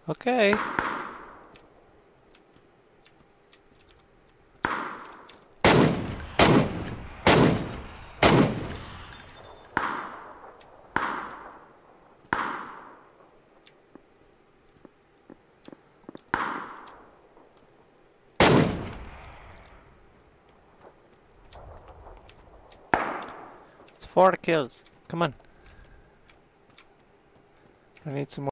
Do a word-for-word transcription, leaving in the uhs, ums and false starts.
Okay. It's four kills. Come on. I need some more.